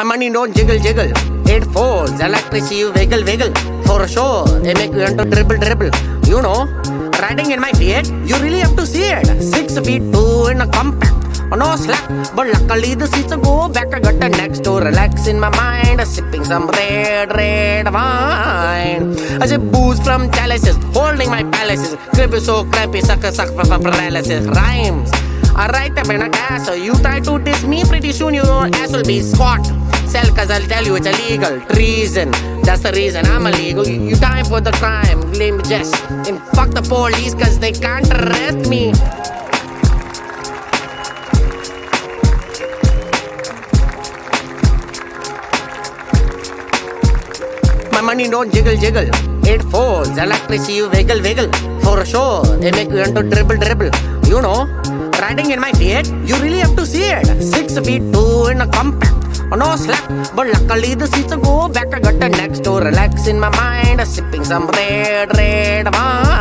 My money don't jiggle jiggle, it folds. Electricity you wiggle wiggle. For sure, they make you into dribble dribble. You know, riding in my Fiat, you really have to see it. 6 feet 2 in a compact. No slack, but luckily the seats go back. I got the next to relax in my mind, sipping some red wine. I say booze from chalices, holding my palaces. Grip is so crampy, sucker from paralysis. Rhymes, I write up in a gas, so you try to diss me, pretty soon your ass will be squat. Sell cause I'll tell you it's illegal. Treason, that's the reason I'm illegal. You time for the crime, blame me just. And fuck the police cause they can't arrest me. My money don't jiggle jiggle, it folds. Electricity you wiggle wiggle. For sure, they make you into dribble dribble. You know, riding in my Fiat, you really have to see it. 6 feet 2 in a compact. No slack, but luckily the seats go back. I got the next to relax in my mind, sipping some red wine.